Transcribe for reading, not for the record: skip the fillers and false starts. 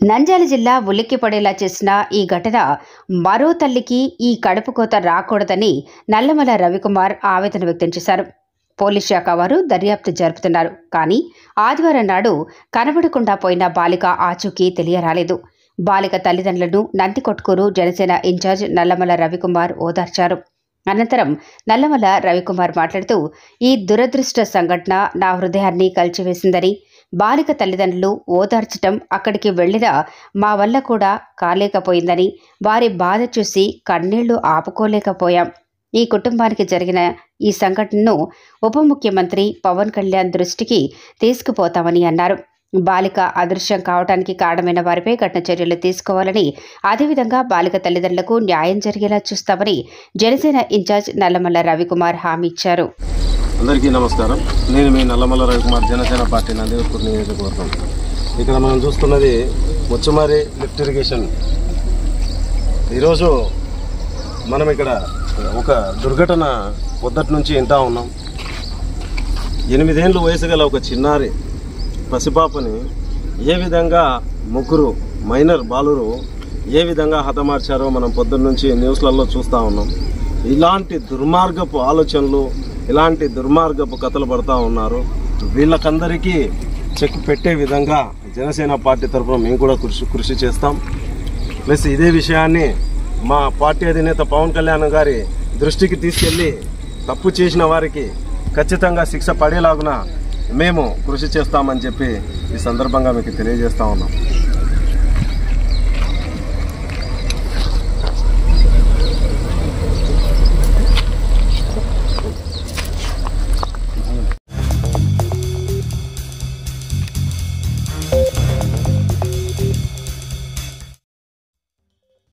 నంద్యాల జిల్లా ఉలిక్కిపడేలా చేసిన ఈ ఘటన మరో తల్లికి ఈ కడుపు కోత రాకూడదని నల్లమల రవికుమార్ ఆవేదన వ్యక్తం చేశారు. పోలీస్ శాఖ వారు దర్యాప్తు జరుపుతున్నారు. కానీ ఆదివారం నాడు కనబడకుండా పోయిన బాలిక ఆచూకీ తెలియరాలేదు. బాలిక తల్లిదండ్రులను నందికొట్కూరు జనసేన ఇన్ఛార్జ్ నల్లమల రవికుమార్ ఓదార్చారు. అనంతరం నల్లమల రవికుమార్ మాట్లాడుతూ, ఈ దురదృష్ట సంఘటన నా హృదయాన్ని కలిచివేసిందని, బాలిక తల్లిదండ్రులు ఓదార్చటం అక్కడికి వెళ్లినా మా వల్ల కూడా కాలేకపోయిందని, వారి బాధ చూసి కన్నీళ్లు ఆపుకోలేకపోయాం. ఈ కుటుంబానికి జరిగిన ఈ సంఘటనను ఉప ముఖ్యమంత్రి పవన్ కళ్యాణ్ దృష్టికి తీసుకుపోతామని అన్నారు. బాలిక అదృశ్యం కావడానికి కారణమైన వారిపై కఠిన చర్యలు తీసుకోవాలని, అదేవిధంగా బాలిక తల్లిదండ్రులకు న్యాయం జరిగేలా చూస్తామని జనసేన ఇన్ఛార్జ్ నల్లమల రవికుమార్ హామీ ఇచ్చారు. అందరికీ నమస్కారం. నేను మీ నల్లమల రవికుమార్, జనసేన పార్టీ నందికొట్కూరు నియోజకవర్గం. ఇక్కడ మనం చూస్తున్నది ముచ్చుమారి లిఫ్ట్ ఇరిగేషన్. ఈరోజు మనం ఇక్కడ ఒక దుర్ఘటన పొద్దుటి నుంచి వింటా ఉన్నాం. 8 ఏళ్ళ వయసు గల ఒక చిన్నారి పసిపాపని ఏ విధంగా ముగ్గురు మైనర్ బాలురు ఏ విధంగా హతమార్చారో మనం పొద్దున్న నుంచి న్యూస్లలో చూస్తూ ఉన్నాం. ఇలాంటి దుర్మార్గపు ఆలోచనలు, ఇలాంటి దుర్మార్గపు కథలు పడుతూ ఉన్నారు. వీళ్ళకందరికీ చెక్ పెట్టే విధంగా జనసేన పార్టీ తరఫున మేము కూడా కృషి చేస్తాం. ప్లస్ ఇదే విషయాన్ని మా పార్టీ అధినేత పవన్ కళ్యాణ్ గారి దృష్టికి తీసుకెళ్లి తప్పు చేసిన వారికి ఖచ్చితంగా శిక్ష పడేలాగున మేము కృషి చేస్తామని చెప్పి ఈ సందర్భంగా మీకు తెలియజేస్తా ఉన్నాం.